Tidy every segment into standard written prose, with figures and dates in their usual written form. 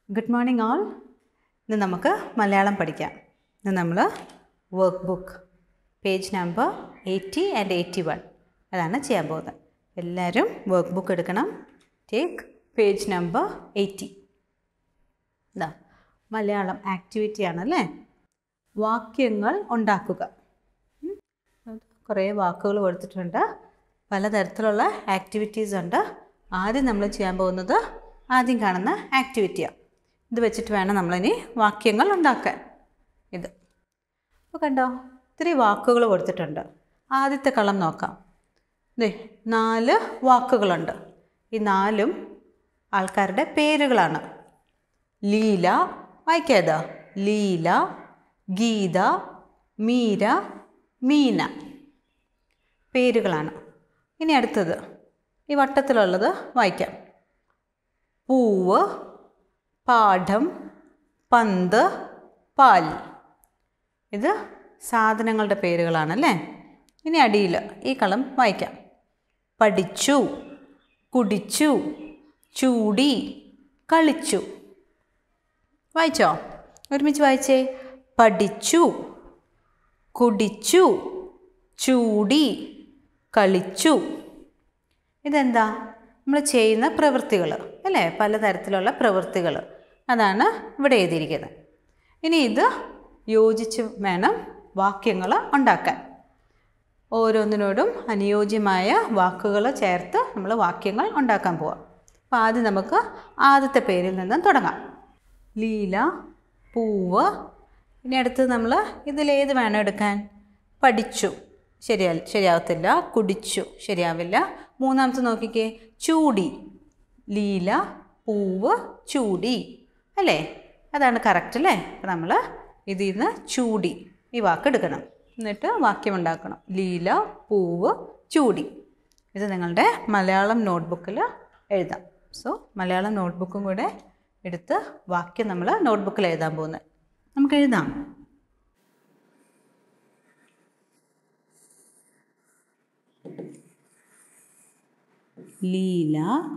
Good morning all. ഇന്ന് നമുക്ക് മലയാളം പഠിക്കാം. ഇന്ന് നമ്മൾ work book page number 80 and 81 അതാണ് ചെയ്യാൻ പോകുന്നത്. എല്ലാവരും വർക്ക് ബുക്ക് എടുക്കണം. Take page number 80. ഇതാ മലയാളം ആക്ടിവിറ്റി ആണല്ലേ. വാക്യങ്ങൾ ഉണ്ടാക്കുക. കുറേ വാക്കുകൾ കൊടുത്തിട്ടുണ്ട്. പലതരത്തിലുള്ള ആക്ടിവിറ്റീസ് ഉണ്ട്. ആദ്യം നമ്മൾ ചെയ്യാൻ പോകുന്നത് ആദ്യം കാണുന്ന ആക്ടിവിറ്റിയാണ്. ഇത് വെച്ചിട്ട് വേണം നമ്മളിനി വാക്യങ്ങൾ ഉണ്ടാക്കാൻ. ഇത് അപ്പോൾ കണ്ടോ, ഇത്തിരി വാക്കുകൾ കൊടുത്തിട്ടുണ്ട്. ആദ്യത്തെ കളം നോക്കാം. ഇതേ 4 വാക്കുകളുണ്ട്. ഈ 4ഉം ആൾക്കാരുടെ പേരുകളാണ്. ലീല, വായിക്കാതെ, ലീല, ഗീത, മീര, മീന പേരുകളാണ്. ഇനി അടുത്തത് ഈ വട്ടത്തിലുള്ളത് വായിക്കാം. പൂവ്, പാഠം, പന്ത്, പാൽ. ഇത് സാധനങ്ങളുടെ പേരുകളാണല്ലേ. ഇനി അടിയിൽ ഈ കളം വായിക്കാം. പഠിച്ചു, കുടിച്ചു, ചൂടി, കളിച്ചു. വായിച്ചോ? ഒരുമിച്ച് വായിച്ചേ. പഠിച്ചു, കുടിച്ചു, ചൂടി, കളിച്ചു. ഇതെന്താ? നമ്മൾ ചെയ്യുന്ന പ്രവൃത്തികൾ അല്ലേ, പലതരത്തിലുള്ള പ്രവൃത്തികൾ. അതാണ് ഇവിടെ എഴുതിയിരിക്കുന്നത്. ഇനി ഇത് യോജിച്ച് വേണം വാക്യങ്ങൾ ഉണ്ടാക്കാൻ. ഓരോന്നിനോടും അനുയോജ്യമായ വാക്കുകൾ ചേർത്ത് നമ്മൾ വാക്യങ്ങൾ ഉണ്ടാക്കാൻ പോവാം. അപ്പോൾ ആദ്യം നമുക്ക് ആദ്യത്തെ പേരിൽ നിന്നും തുടങ്ങാം. ലീല, പൂവ്. ഇനി അടുത്തത് നമ്മൾ ഇതിലേത് വേണം എടുക്കാൻ? പഠിച്ചു, ശരിയാവത്തില്ല. കുടിച്ചു, ശരിയാവില്ല. മൂന്നാമത്തെ നോക്കിക്കേ, ചൂടി. ലീല, പൂവ്, ചൂടി അല്ലേ, അതാണ് കറക്റ്റ് അല്ലേ. അപ്പോൾ നമ്മൾ ഇതിൽ നിന്ന് ചൂടി ഈ വാക്ക് എടുക്കണം. എന്നിട്ട് വാക്യം ഉണ്ടാക്കണം. ലീല, പൂവ്, ചൂടി. ഇത് നിങ്ങളുടെ മലയാളം നോട്ട്ബുക്കിൽ എഴുതാം. സോ മലയാളം നോട്ട്ബുക്കും കൂടെ എടുത്ത് വാക്യം നമ്മൾ നോട്ട്ബുക്കിൽ എഴുതാൻ പോകുന്നത്. നമുക്ക് എഴുതാം. ലീല,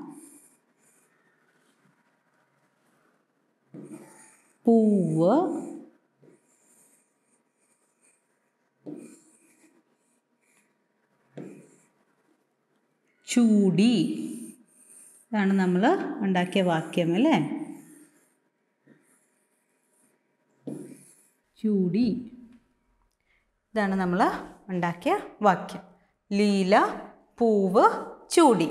പൂവ്, ചൂടി. ഇതാണ് നമ്മൾ ഉണ്ടാക്കിയ വാക്യം അല്ലേ. ചൂടി, ഇതാണ് നമ്മൾ ഉണ്ടാക്കിയ വാക്യം. ലീല, പൂവ്, ചൂടി.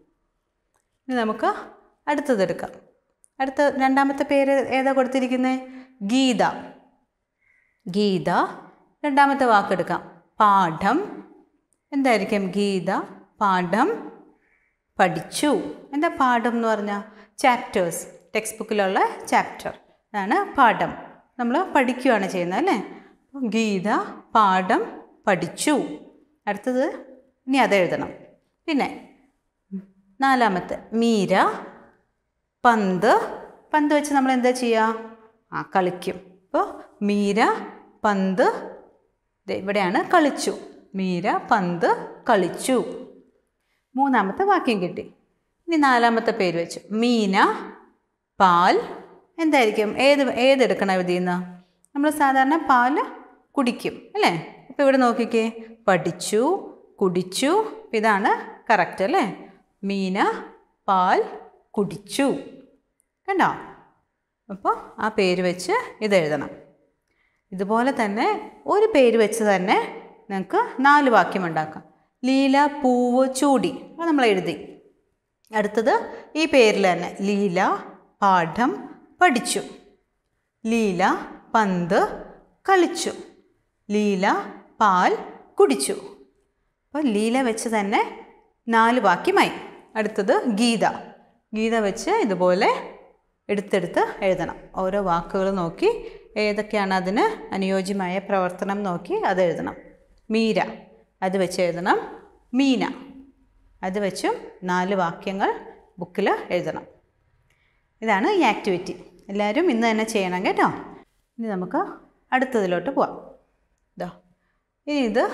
ഇനി നമുക്ക് അടുത്തതെടുക്കാം. അടുത്ത രണ്ടാമത്തെ പേര് ഏതാ കൊടുത്തിരിക്കുന്നത്? ഗീത. ഗീത. രണ്ടാമത്തെ വാക്കെടുക്കാം. പാഠം. എന്തായിരിക്കും? ഗീത, പാഠം, പഠിച്ചു. എന്താ പാഠം എന്ന് പറഞ്ഞാൽ? ചാപ്റ്റേഴ്സ്, ടെക്സ്റ്റ് ബുക്കിലുള്ള ചാപ്റ്റർ, അതാണ് പാഠം. നമ്മൾ പഠിക്കുകയാണ് ചെയ്യുന്നത് അല്ലേ. ഗീത, പാഠം, പഠിച്ചു. അടുത്തത് ഇനി അതെഴുതണം. പിന്നെ നാലാമത്തെ മീര, പന്ത്. പന്ത് വെച്ച് നമ്മൾ എന്താ ചെയ്യുക? കളിക്കും. അപ്പോൾ മീര, പന്ത്. ഇവിടെയാണ് കളിച്ചു. മീര, പന്ത്, കളിച്ചു. മൂന്നാമത്തെ വാക്യം കിട്ടി. ഇനി നാലാമത്തെ പേര് വെച്ചു. മീന, പാൽ. എന്തായിരിക്കും? ഏതെടുക്കണം ഇതിൽ നിന്ന്? നമ്മൾ സാധാരണ പാൽ കുടിക്കും അല്ലേ. അപ്പോൾ ഇവിടെ നോക്കിക്കേ, പഠിച്ചു, കുടിച്ചു. ഇതാണ് കറക്റ്റ് അല്ലേ. മീന, പാൽ, കുടിച്ചു. കണ്ടോ? അപ്പോൾ ആ പേര് വെച്ച് ഇതെഴുതണം. ഇതുപോലെ തന്നെ ഒരു പേര് വെച്ച് തന്നെ നിങ്ങൾക്ക് 4 വാക്യം ഉണ്ടാക്കാം. ലീല, പൂവ്, ചൂടി. അത് നമ്മൾ എഴുതി. അടുത്തത് ഈ പേരിൽ തന്നെ ലീല, പാഠം, പഠിച്ചു. ലീല, പന്ത്, കളിച്ചു. ലീല, പാൽ, കുടിച്ചു. അപ്പോൾ ലീല വെച്ച് തന്നെ 4 വാക്യമായി. അടുത്തത് ഗീത. ഗീത വെച്ച് ഇതുപോലെ എടുത്തെടുത്ത് എഴുതണം. ഓരോ വാക്കുകൾ നോക്കി ഏതൊക്കെയാണ് അതിന് അനുയോജ്യമായ പ്രവർത്തനം നോക്കി അത് എഴുതണം. മീര, അത് വെച്ച് എഴുതണം. മീന, അത് വെച്ചും 4 വാക്യങ്ങൾ ബുക്കിൽ എഴുതണം. ഇതാണ് ഈ ആക്ടിവിറ്റി. എല്ലാവരും ഇന്ന് തന്നെ ചെയ്യണം കേട്ടോ. ഇനി നമുക്ക് അടുത്തതിലോട്ട് പോവാം. ഇതാ ഇനി ഇത്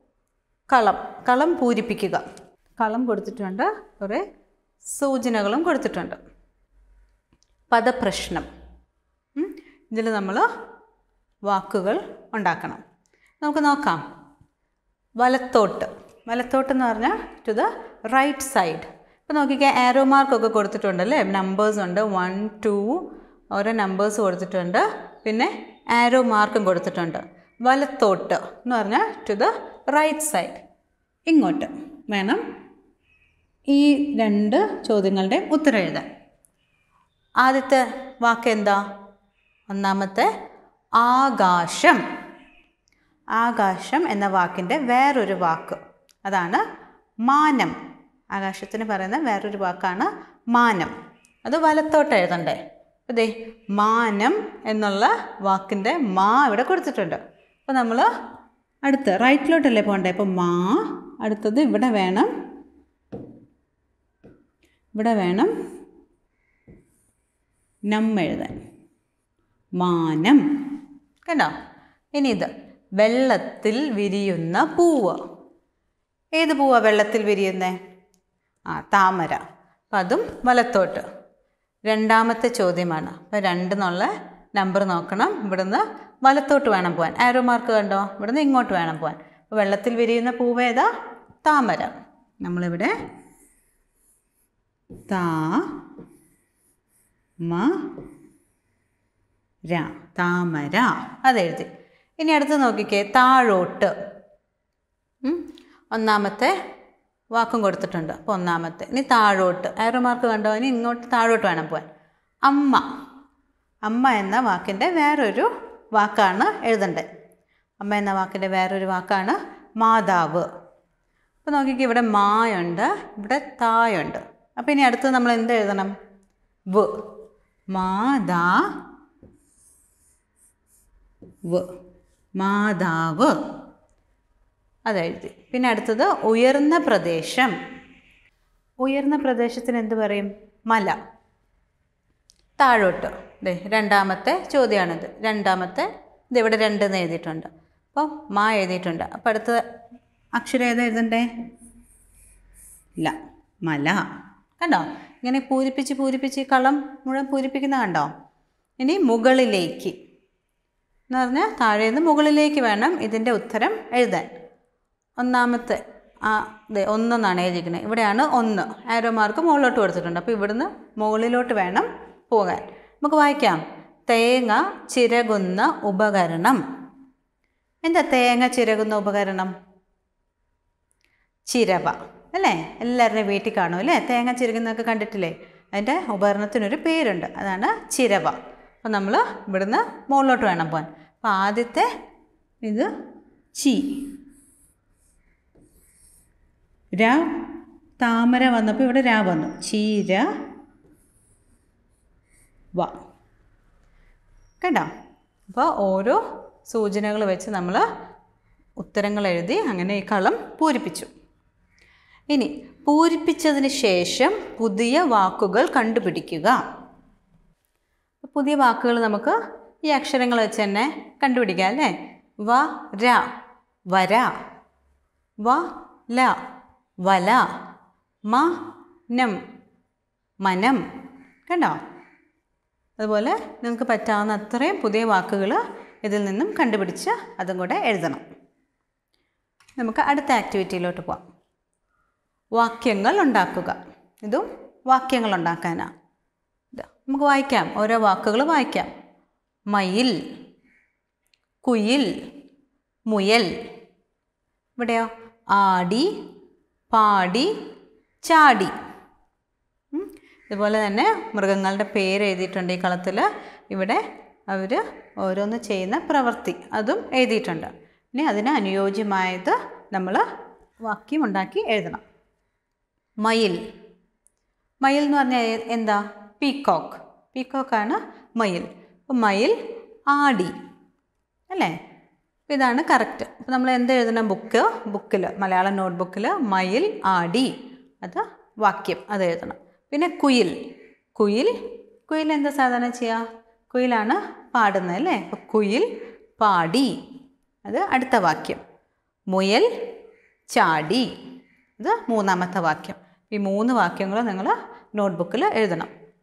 കളം പൂരിപ്പിക്കുക. കളം കൊടുത്തിട്ടുണ്ട്, കുറേ സൂചനകളും കൊടുത്തിട്ടുണ്ട്. പദപ്രശ്നം. ഇതിൽ നമ്മൾ വാക്കുകൾ ഉണ്ടാക്കണം. നമുക്ക് നോക്കാം. വലത്തോട്ട്. വലത്തോട്ട് എന്ന് പറഞ്ഞാൽ ടു ദ റൈറ്റ് സൈഡ്. ഇപ്പോൾ നോക്കിക്കാൻ ആരോ മാർക്കൊക്കെ കൊടുത്തിട്ടുണ്ടല്ലേ, നമ്പേഴ്സ് ഉണ്ട്, 1 2 ഓരോ നമ്പേഴ്സ് കൊടുത്തിട്ടുണ്ട്, പിന്നെ ആരോ മാർക്കും കൊടുത്തിട്ടുണ്ട്. വലത്തോട്ട് എന്ന് പറഞ്ഞാൽ ടു ദ റൈറ്റ് സൈഡ്, ഇങ്ങോട്ട് വേണം ഈ 2 ചോദ്യങ്ങളുടെയും ഉത്തരം എഴുതാൻ. ആദ്യത്തെ വാക്ക് എന്താ? ഒന്നാമത്തെ ആകാശം. ആകാശം എന്ന വാക്കിൻ്റെ വേറൊരു വാക്ക് അതാണ് മാനം. ആകാശത്തിന് പറയുന്ന വേറൊരു വാക്കാണ് മാനം. അത് വലത്തോട്ട് എഴുതണ്ടേ. അതെ, മാനം എന്നുള്ള വാക്കിൻ്റെ മാ ഇവിടെ കൊടുത്തിട്ടുണ്ട്. അപ്പോൾ നമ്മൾ അടുത്ത് റൈറ്റിലോട്ടല്ലേ പോകണ്ടേ. അപ്പോൾ മാ, അടുത്തത് ഇവിടെ വേണം, ഇവിടെ വേണം നം എഴുതാൻ. മാനം. കണ്ടോ? ഇനി ഇത് വെള്ളത്തിൽ വിരിയുന്ന പൂവ്. ഏത് പൂവാണ് വെള്ളത്തിൽ വിരിയുന്നത്? താമര. അപ്പം അതും വലത്തോട്ട്. രണ്ടാമത്തെ ചോദ്യമാണ്. അപ്പോൾ 2 എന്നുള്ള നമ്പർ നോക്കണം. ഇവിടുന്ന് വലത്തോട്ട് വേണം പോകാൻ. ആരോ മാർക്ക് കണ്ടോ? ഇവിടുന്ന് ഇങ്ങോട്ട് വേണം പോകാൻ. അപ്പോൾ വെള്ളത്തിൽ വിരിയുന്ന പൂവ് ഏതാ? താമര. നമ്മളിവിടെ താമര അതെഴുതി. ഇനി അടുത്ത് നോക്കിക്കേ, താഴോട്ട്. ഒന്നാമത്തെ വാക്കും കൊടുത്തിട്ടുണ്ട്. അപ്പോൾ ഒന്നാമത്തെ. ഇനി താഴോട്ട്. ആരോ മാർക്ക് കണ്ടോ? ഇനി ഇങ്ങോട്ട് താഴോട്ട് വേണം പോകാൻ. അമ്മ. അമ്മ എന്ന വാക്കിൻ്റെ വേറൊരു വാക്കാണ് എഴുതണ്ടേ. അമ്മ എന്ന വാക്കിൻ്റെ വേറൊരു വാക്കാണ് മാതാവ്. അപ്പോൾ നോക്കിക്കേ, ഇവിടെ മായുണ്ട്, ഇവിടെ തായുണ്ട്. അപ്പോൾ ഇനി അടുത്ത് നമ്മൾ എന്ത് എഴുതണം? വ്. മാതാവ് അതെഴുതി. പിന്നെ അടുത്തത് ഉയർന്ന പ്രദേശം. ഉയർന്ന പ്രദേശത്തിന് എന്ത് പറയും? മല. താഴോട്ട്. ദേ രണ്ടാമത്തെ ചോദ്യമാണിത്. രണ്ടാമത്തെ ഇതിവിടെ 2 എന്ന് എഴുതിയിട്ടുണ്ട്. അപ്പോൾ മാ എഴുതിയിട്ടുണ്ട്. അപ്പോൾ അടുത്ത അക്ഷരം ഏതാ എഴുതണ്ടേ? ഇല്ല, മല. കണ്ടോ? ഇങ്ങനെ പൂരിപ്പിച്ച് കളം മുഴുവൻ പൂരിപ്പിക്കുന്ന കണ്ടോ? ഇനി മുകളിലേക്ക് എന്ന് പറഞ്ഞാൽ താഴെ നിന്ന് മുകളിലേക്ക് വേണം ഇതിൻ്റെ ഉത്തരം എഴുതാൻ. ഒന്നാമത്തെ 1 എന്നാണ് എഴുതിയിരിക്കുന്നത്. ഇവിടെയാണ് 1. ആരോ മാർക്ക് മുകളിലോട്ട് കൊടുത്തിട്ടുണ്ട്. അപ്പോൾ ഇവിടുന്ന് മുകളിലോട്ട് വേണം പോകാൻ. നമുക്ക് വായിക്കാം. തേങ്ങ ചിരകുന്ന ഉപകരണം. എന്താ തേങ്ങ ചിരകുന്ന ഉപകരണം? ചിരവ അല്ലേ? എല്ലാവരുടെയും വീട്ടിൽ കാണും അല്ലേ? തേങ്ങ ചിരകുന്നതൊക്കെ കണ്ടിട്ടില്ലേ? അതിൻ്റെ ഉപകരണത്തിനൊരു പേരുണ്ട്, അതാണ് ചിരവ. അപ്പോൾ നമ്മൾ ഇവിടുന്ന് മുകളിലോട്ട് വേണം പോകാൻ. അപ്പോൾ ആദ്യത്തെ ഇത് ചി. ര. താമര വന്നപ്പോൾ ഇവിടെ രാ വന്നു. ചീര വ. കേട്ടോ? അപ്പോൾ ഓരോ സൂചനകൾ വെച്ച് നമ്മൾ ഉത്തരങ്ങൾ എഴുതി അങ്ങനെ ഈ കളം പൂരിപ്പിച്ചു. ഇനി പൂരിപ്പിച്ചതിന് ശേഷം പുതിയ വാക്കുകൾ കണ്ടുപിടിക്കുക. പുതിയ വാക്കുകൾ നമുക്ക് ഈ അക്ഷരങ്ങൾ വെച്ച് തന്നെ കണ്ടുപിടിക്കാം അല്ലേ? വ ര വര, വ ല വല, മ നം മനം. കണ്ടോ? അതുപോലെ നിങ്ങൾക്ക് പറ്റാവുന്ന അത്രയും പുതിയ വാക്കുകൾ ഇതിൽ നിന്നും കണ്ടുപിടിച്ച് അതും കൂടെ എഴുതണം. നമുക്ക് അടുത്ത ആക്ടിവിറ്റിയിലോട്ട് പോകാം. വാക്യങ്ങൾ ഉണ്ടാക്കുക. ഇതും വാക്യങ്ങൾ ഉണ്ടാക്കാനാണ്. നമുക്ക് വായിക്കാം, ഓരോ വാക്കുകൾ വായിക്കാം. മയിൽ, കുയിൽ, മുയൽ. ഇവിടെയോ? ആടി, പാടി, ചാടി. ഇതുപോലെ തന്നെ മൃഗങ്ങളുടെ പേര് എഴുതിയിട്ടുണ്ട് ഈ കളത്തിൽ. ഇവിടെ അവർ ഓരോന്ന് ചെയ്യുന്ന പ്രവൃത്തി അതും എഴുതിയിട്ടുണ്ട്. ഇനി അതിന് അനുയോജ്യമായത് നമ്മൾ വാക്യം ഉണ്ടാക്കി എഴുതണം. മയിൽ. മയിൽ എന്ന് പറഞ്ഞാൽ എന്താ? പീക്കോക്ക്. പീക്കോക്കാണ് മയിൽ. അപ്പോൾ മയിൽ ആടി അല്ലേ? അപ്പോൾ ഇതാണ് കറക്റ്റ്. അപ്പോൾ നമ്മൾ എന്ത് എഴുതണം? ബുക്കിൽ മലയാളം നോട്ട് ബുക്കിൽ മയിൽ ആടി, അത് വാക്യം, അത് എഴുതണം. പിന്നെ കുയിൽ. കുയിൽ എന്താ സാധാരണ ചെയ്യുക? കുയിലാണ് പാടുന്നത് അല്ലേ? അപ്പോൾ കുയിൽ പാടി, അത് അടുത്ത വാക്യം. മുയൽ ചാടി, ഇത് മൂന്നാമത്തെ വാക്യം. ഈ 3 വാക്യങ്ങൾ നിങ്ങൾ നോട്ട്ബുക്കിൽ എഴുതണം.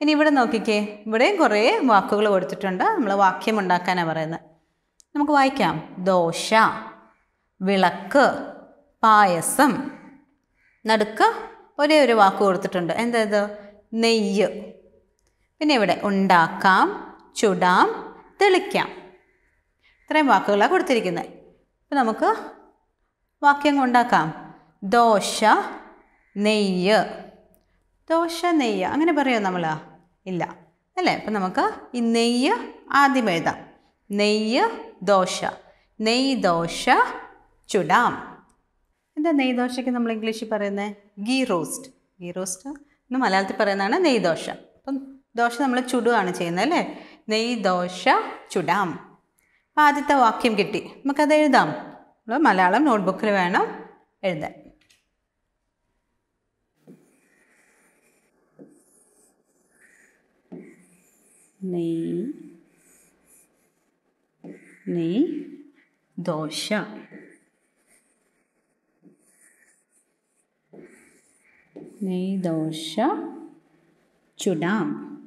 ഇനി ഇവിടെ നോക്കിക്കേ, ഇവിടെയും കുറേ വാക്കുകൾ കൊടുത്തിട്ടുണ്ട്. നമ്മൾ വാക്യം ഉണ്ടാക്കാനാണ് പറയുന്നത്. നമുക്ക് വായിക്കാം. ദോശ, വിളക്ക്, പായസം. നടുക്ക് ഒരേ ഒരു വാക്ക് കൊടുത്തിട്ടുണ്ട്. എന്തായത്? നെയ്യ്. പിന്നെ ഇവിടെ ഉണ്ടാക്കാം, ചുടാം, തെളിക്കാം. ഇത്രയും വാക്കുകളാണ് കൊടുത്തിരിക്കുന്നത്. അപ്പോൾ നമുക്ക് വാക്യം ഉണ്ടാക്കാം. ദോശ, നെയ്യ്. ദോശ, നെയ്യ് അങ്ങനെ പറയുമോ നമ്മൾ? ഇല്ല അല്ലേ? അപ്പം നമുക്ക് ഈ നെയ്യ് ആദ്യം എഴുതാം. നെയ്യ്, ദോശ. നെയ്യ് ദോശ ചുടാം. എന്താ നെയ്യ് ദോശയ്ക്ക് നമ്മൾ ഇംഗ്ലീഷിൽ പറയുന്നത്? ഗീ റോസ്റ്റ്. ഗീ റോസ്റ്റ് എന്ന് മലയാളത്തിൽ പറയുന്നതാണ് നെയ്യ് ദോശ. അപ്പം ദോശ നമ്മൾ ചുടുകയാണ് ചെയ്യുന്നത് അല്ലേ? നെയ്യ് ദോശ ചുടാം. അപ്പം ആദ്യത്തെ വാക്യം കിട്ടി. നമുക്കത് എഴുതാം. നമ്മൾ മലയാളം നോട്ട്ബുക്കിൽ വേണം എഴുതാൻ. നെയ്യ് ദോശ. നെയ്യ് ദോശ ചുടാം.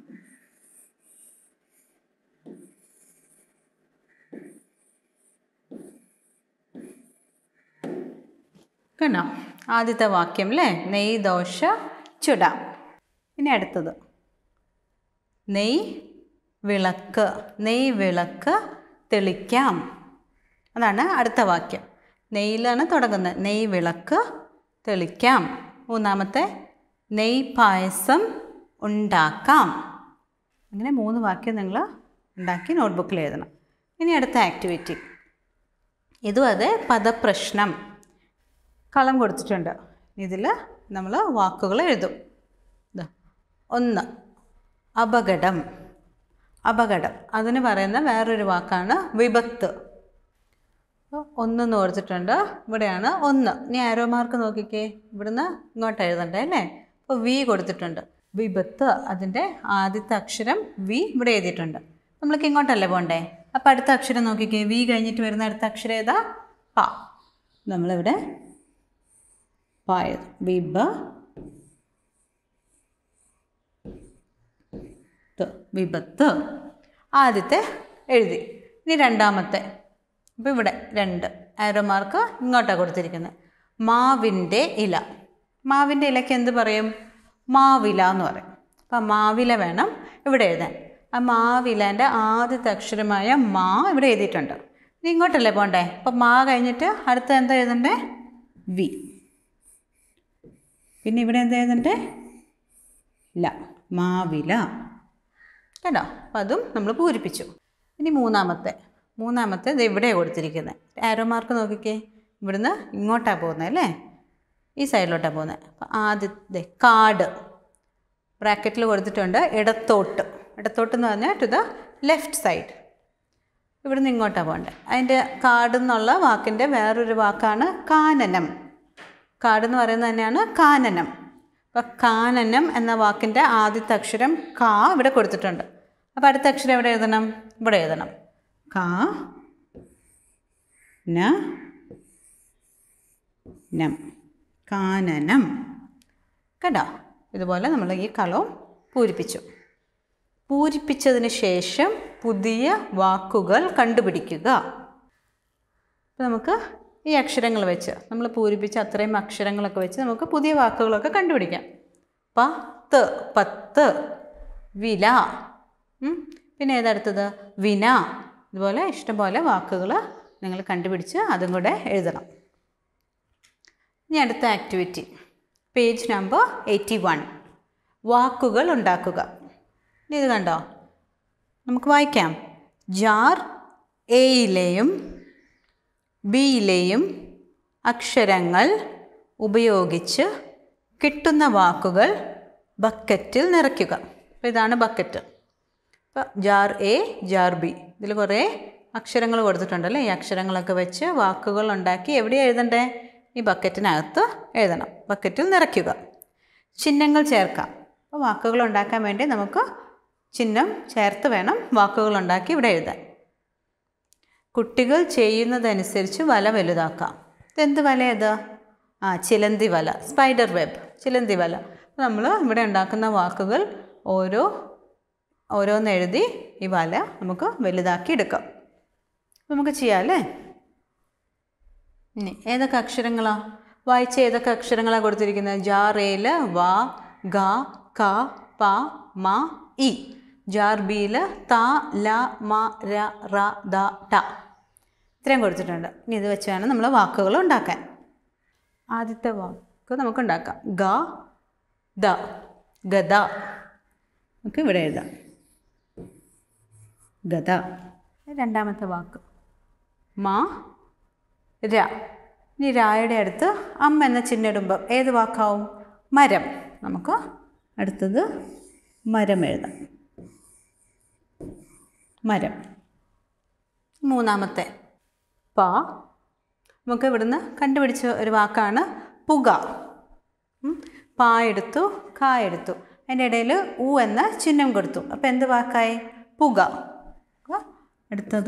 കണ്ടോ? ആദ്യത്തെ വാക്യം അല്ലേ? നെയ്യ് ദോശ ചുടാം. ഇനി അടുത്തത് നെയ്യ് വിളക്ക്. നെയ്യ് വിളക്ക് തെളിക്കാം. അതാണ് അടുത്ത വാക്യം. നെയ്യിലാണ് തുടങ്ങുന്നത്. നെയ്യ് വിളക്ക് തെളിക്കാം. മൂന്നാമത്തെ നെയ്യ് പായസം ഉണ്ടാക്കാം. അങ്ങനെ 3 വാക്യം നിങ്ങൾ ഉണ്ടാക്കി നോട്ട്ബുക്കിൽ എഴുതണം. ഇനി അടുത്ത ആക്ടിവിറ്റി. ഇതും അതെ, പദപ്രശ്നം. കളം കൊടുത്തിട്ടുണ്ട്. ഇതിൽ നമ്മൾ വാക്കുകൾ എഴുതും. 1 അപകടം. അപകടം അതിന് പറയുന്ന വേറൊരു വാക്കാണ് വിപത്ത്. അപ്പോൾ 1 എന്ന് കൊടുത്തിട്ടുണ്ട്. ഇവിടെയാണ് 1. ഇനി ആരോ മാർക്ക് നോക്കിക്കേ, ഇവിടുന്ന് ഇങ്ങോട്ട് എഴുതണ്ടേ അല്ലേ? അപ്പോൾ വി കൊടുത്തിട്ടുണ്ട്. വിപത്ത് അതിൻ്റെ ആദ്യത്തെ അക്ഷരം വി ഇവിടെ എഴുതിയിട്ടുണ്ട്. നമ്മൾക്ക് ഇങ്ങോട്ടല്ലേ പോകണ്ടേ? അപ്പോൾ അടുത്ത അക്ഷരം നോക്കിക്കേ, വി കഴിഞ്ഞിട്ട് വരുന്ന അടുത്ത അക്ഷരം ഏതാ? പ. നമ്മളിവിടെ പായത്. വിപത്ത് ആദ്യത്തെ എഴുതി. ഇനി രണ്ടാമത്തെ. അപ്പോൾ ഇവിടെ 2 ആരോ മാർക്ക് ഇങ്ങോട്ടാണ് കൊടുത്തിരിക്കുന്നത്. മാവിൻ്റെ ഇല. മാവിൻ്റെ ഇലയ്ക്ക് എന്ത് പറയും? മാവില എന്ന് പറയും. അപ്പം മാവില വേണം ഇവിടെ എഴുതാൻ. ആ മാവിലേൻ്റെ ആദ്യത്തെ അക്ഷരമായ മാ ഇവിടെ എഴുതിയിട്ടുണ്ട്. ഇനി ഇങ്ങോട്ടല്ലേ പോകണ്ടേ? അപ്പം മാ കഴിഞ്ഞിട്ട് അടുത്ത എന്താ എഴുതണ്ടേ? വി. പിന്നെ ഇവിടെ എന്താ എഴുതണ്ടേ? ല. മാവില. കേട്ടോ? അപ്പം അതും നമ്മൾ പൂരിപ്പിച്ചു. ഇനി മൂന്നാമത്തെ ഇത് ഇവിടെ കൊടുത്തിരിക്കുന്നത്. ആരോ മാർക്ക് നോക്കിക്കേ, ഇവിടുന്ന് ഇങ്ങോട്ടാണ് പോകുന്നത് അല്ലേ? ഈ സൈഡിലോട്ടാണ് പോകുന്നത്. അപ്പം ആദ്യത്തെ കാട് ബ്രാക്കറ്റിൽ കൊടുത്തിട്ടുണ്ട്. ഇടത്തോട്ട്. ഇടത്തോട്ട് എന്ന് പറഞ്ഞാൽ ടു ദ ലെഫ്റ്റ് സൈഡ്. ഇവിടുന്ന് ഇങ്ങോട്ടാണ് പോകേണ്ടത്. അതിൻ്റെ കാട് എന്നുള്ള വാക്കിൻ്റെ വേറൊരു വാക്കാണ് കാനനം. കാടെന്ന് പറയുന്നത് തന്നെയാണ് കാനനം. അപ്പം കാനനം എന്ന വാക്കിൻ്റെ ആദ്യത്തെ അക്ഷരം കാ ഇവിടെ കൊടുത്തിട്ടുണ്ട്. അപ്പോൾ അടുത്ത അക്ഷരം എവിടെ എഴുതണം? ഇവിടെ എഴുതണം. കാ നം. കാനനം. കേട്ടോ? ഇതുപോലെ നമ്മൾ ഈ കളവും പൂരിപ്പിച്ചു. പൂരിപ്പിച്ചതിന് ശേഷം പുതിയ വാക്കുകൾ കണ്ടുപിടിക്കുക. അപ്പോൾ നമുക്ക് ഈ അക്ഷരങ്ങൾ വെച്ച് നമ്മൾ പൂരിപ്പിച്ച അത്രയും അക്ഷരങ്ങളൊക്കെ വെച്ച് നമുക്ക് പുതിയ വാക്കുകളൊക്കെ കണ്ടുപിടിക്കാം. പത്ത്, വില. പിന്നെ ഏതടുത്തത്? വിന. ഇതുപോലെ ഇഷ്ടംപോലെ വാക്കുകൾ നിങ്ങൾ കണ്ടുപിടിച്ച് അതും കൂടെ എഴുതണം. ഇനി അടുത്ത ആക്ടിവിറ്റി, പേജ് നമ്പർ 81. വാക്കുകൾ ഉണ്ടാക്കുക. ഇനി ഇത് കണ്ടോ? നമുക്ക് വായിക്കാം. ജാർ എയിലെയും ബിയിലെയും അക്ഷരങ്ങൾ ഉപയോഗിച്ച് കിട്ടുന്ന വാക്കുകൾ ബക്കറ്റിൽ നിറയ്ക്കുക. അപ്പോൾ ഇതാണ് ബക്കറ്റ്. അപ്പോൾ ജാർ എ, ജാർ ബി, ഇതിൽ കുറേ അക്ഷരങ്ങൾ കൊടുത്തിട്ടുണ്ടല്ലേ? ഈ അക്ഷരങ്ങളൊക്കെ വെച്ച് വാക്കുകൾ ഉണ്ടാക്കി എവിടെ എഴുതണ്ടേ? ഈ ബക്കറ്റിനകത്ത് എഴുതണം. ബക്കറ്റിൽ നിറയ്ക്കുക. ചിഹ്നങ്ങൾ ചേർക്കാം. അപ്പോൾ വാക്കുകൾ ഉണ്ടാക്കാൻ വേണ്ടി നമുക്ക് ചിഹ്നം ചേർത്ത് വേണം വാക്കുകൾ ഉണ്ടാക്കി ഇവിടെ എഴുതാൻ. കുട്ടികൾ ചെയ്യുന്നതനുസരിച്ച് വല വലുതാക്കാം. ഇതെന്ത് വല ഇത്? ചിലന്തി വല, സ്പൈഡർ വെബ്, ചിലന്തി വല. നമ്മൾ ഇവിടെ ഉണ്ടാക്കുന്ന വാക്കുകൾ ഓരോന്ന് എഴുതി ഈ വല നമുക്ക് വലുതാക്കി എടുക്കാം. നമുക്ക് ചെയ്യാം അല്ലേ? ഇനി ഏതൊക്കെ അക്ഷരങ്ങളാണ് വായിച്ച ഏതൊക്കെ അക്ഷരങ്ങളാണ് കൊടുത്തിരിക്കുന്നത്? ജാറേല് വ ഗ ക പ മ ഇ. ജാർ ബിയിൽ ത ല മ ര റ ദ ട. ഇത്രയും കൊടുത്തിട്ടുണ്ട്. ഇനി ഇത് വെച്ച് വേണം നമ്മൾ വാക്കുകൾ ഉണ്ടാക്കാൻ. ആദ്യത്തെ വാക്ക് നമുക്ക് ഉണ്ടാക്കാം. ഗ ദ, ഗദ. നമുക്ക് ഇവിടെ എഴുതാം ഗദ. രണ്ടാമത്തെ വാക്ക് മ ര. ഇനി രായുടെ അടുത്ത് അമ്മ എന്ന ചിഹ്നം ഇടുമ്പം ഏത് വാക്കാവും? മരം. നമുക്ക് അടുത്തത് മരം എഴുതാം. മരം. മൂന്നാമത്തെ പ. നമുക്ക് ഇവിടുന്ന് കണ്ടുപിടിച്ച ഒരു വാക്കാണ് പുക. പാ എടുത്തു, കാ എടുത്തു, അതിൻ്റെ ഇടയിൽ ഉ എന്ന ചിഹ്നം കൊടുത്തു. അപ്പോൾ എന്ത് വാക്കായി? പുക. അടുത്തത്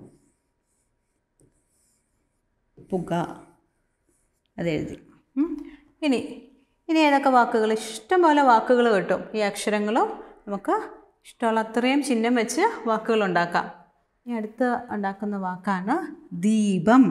പുക. അതെഴുതി. ഇനി ഏതൊക്കെ വാക്കുകൾ? ഇഷ്ടംപോലെ വാക്കുകൾ കിട്ടും. ഈ അക്ഷരങ്ങളും നമുക്ക് ഇഷ്ടമുള്ള അത്രയും ചിഹ്നം വെച്ച് വാക്കുകൾ ഉണ്ടാക്കാം. ഇനി അടുത്ത് ഉണ്ടാക്കുന്ന വാക്കാണ് ദീപം.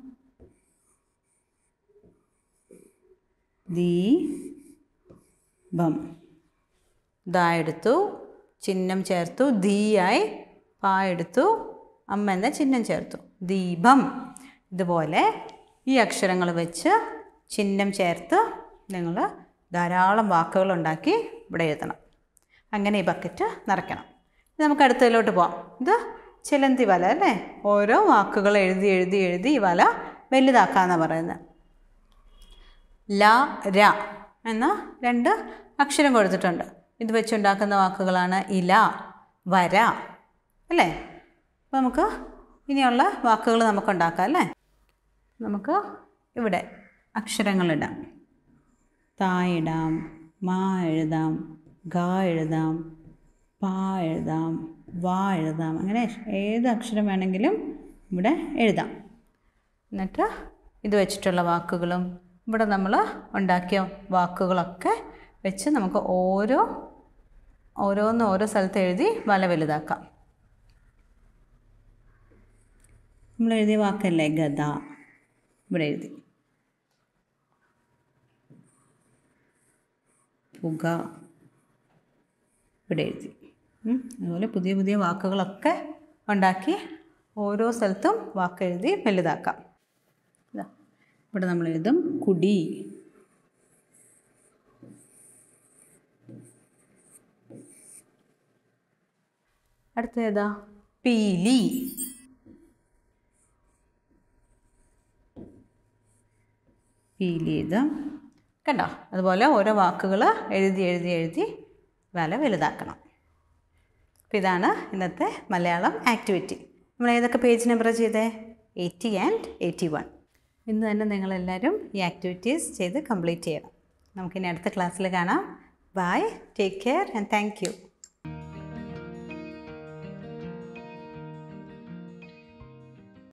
ദീപം. ദ എടുത്തു, ചിഹ്നം ചേർത്തു, ദീയായി. പാ എടുത്തു, അമ്മ എന്ന ചിഹ്നം ചേർത്തു. ദീപം. ഇതുപോലെ ഈ അക്ഷരങ്ങൾ വെച്ച് ചിഹ്നം ചേർത്ത് നിങ്ങൾ ധാരാളം വാക്കുകൾ ഉണ്ടാക്കി ഇവിടെ എഴുതണം. അങ്ങനെ ഈ ബക്കറ്റ് നിറയ്ക്കണം. നമുക്ക് അടുത്തതിലോട്ട് പോവാം. ഇത് ചിലന്തി വല അല്ലേ? ഓരോ വാക്കുകൾ എഴുതി എഴുതി എഴുതി ഈ വല വലുതാക്കാമെന്നാണ് പറയുന്നത്. ല ര എന്ന 2 അക്ഷരം കൊടുത്തിട്ടുണ്ട്. ഇത് വെച്ചുണ്ടാക്കുന്ന വാക്കുകളാണ് ഇല, വര അല്ലേ? അപ്പോൾ നമുക്ക് ഇനിയുള്ള വാക്കുകൾ നമുക്ക് ഉണ്ടാക്കാം അല്ലേ? നമുക്ക് ഇവിടെ അക്ഷരങ്ങളിടാം. താ ഇടാം, മാ എഴുതാം, ഗ എഴുതാം, പാ എഴുതാം, വാ എഴുതാം. അങ്ങനെ ഏത് അക്ഷരം വേണമെങ്കിലും ഇവിടെ എഴുതാം. എന്നിട്ട് ഇത് വെച്ചിട്ടുള്ള വാക്കുകളും ഇവിടെ നമ്മൾ ഉണ്ടാക്കിയ വാക്കുകളൊക്കെ വെച്ച് നമുക്ക് ഓരോന്ന് ഓരോ സ്ഥലത്ത് എഴുതി വല വലുതാക്കാം. നമ്മൾ എഴുതിയ വാക്കല്ലേ ഗദ, ഇവിടെ എഴുതി. പുക ഇവിടെ എഴുതി. അതുപോലെ പുതിയ പുതിയ വാക്കുകളൊക്കെ ഉണ്ടാക്കി ഓരോ സ്ഥലത്തും വാക്കെഴുതി വലുതാക്കാം. ഇവിടെ നമ്മൾ എഴുതും കുടി. അടുത്ത ഏതാ? പീലി. പീലി എഴുതാം. കണ്ടോ? അതുപോലെ ഓരോ വാക്കുകൾ എഴുതി എഴുതി എഴുതി വല വലുതാക്കണം. അപ്പോൾ ഇതാണ് ഇന്നത്തെ മലയാളം ആക്ടിവിറ്റി. നമ്മൾ ഏതൊക്കെ പേജ് നമ്പർ ചെയ്തേ? 80 and 81. ഇന്ന് തന്നെ നിങ്ങളെല്ലാവരും ഈ ആക്ടിവിറ്റീസ് ചെയ്ത് കംപ്ലീറ്റ് ചെയ്യണം. നമുക്കിനി അടുത്ത ക്ലാസ്സിൽ കാണാം. Bye, take care and thank U.